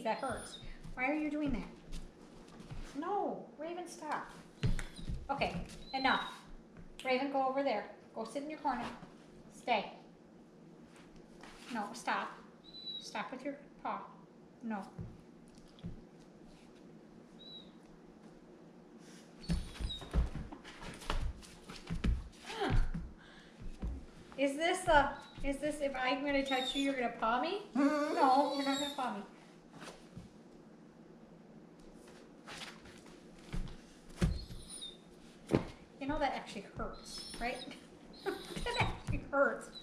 that hurts. Why are you doing that? No, Raven, stop. Okay, enough. Raven, go over there. Go sit in your corner. Stay. No, stop. Stop with your paw. No. Is this if I'm gonna touch you, you're gonna paw me? No, you're not gonna paw me. You know that actually hurts, right? That actually hurts.